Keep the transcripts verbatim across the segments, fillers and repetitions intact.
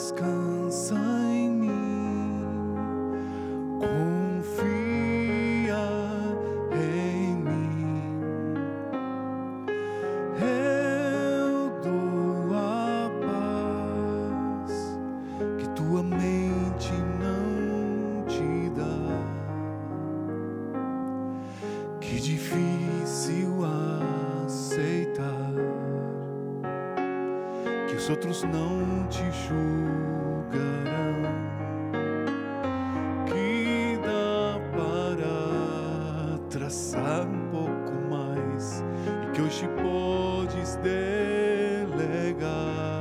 Descansa em mim, confia em mim. Eu dou a paz que tua mente não te dá. Que difícil aceitar que os outros não te julgarão, que dá para traçar um pouco mais e que hoje podes delegar.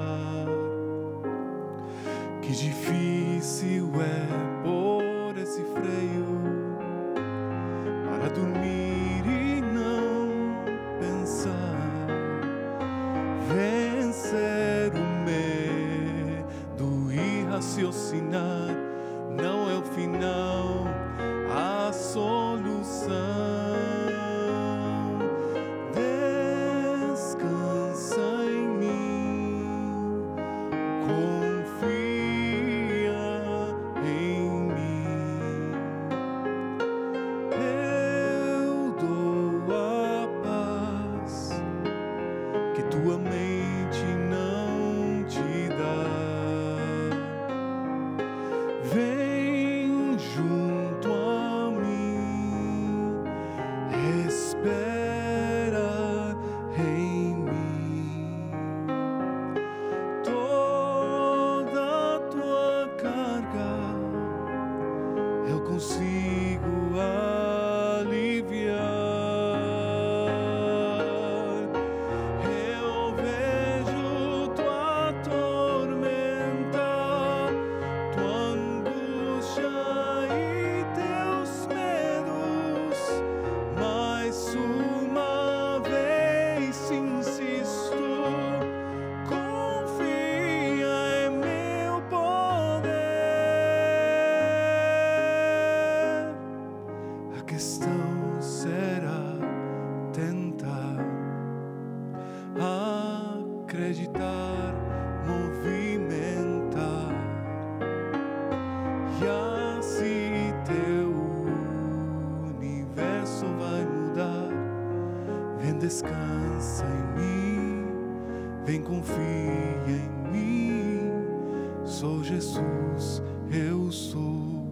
Que difícil é pôr esse freio para dormir e não pensar, vencer o medo e raciocinar. Não é o final, a solução. Descansa em mim, confia em mim. Eu dou a paz que tua mente não te dá. Vem junto a mim, espera em mim. Toda a tua carga eu consigo aliviar. Eu vejo tua tormenta, tua angústia e teus medos, mas uma vez insisto, confia em meu poder. A questão será tentar acreditar, movimentar, e assim teu universo vai mudar. Vem, descansa em mim, vem, confia em mim. Sou Jesus, eu sou.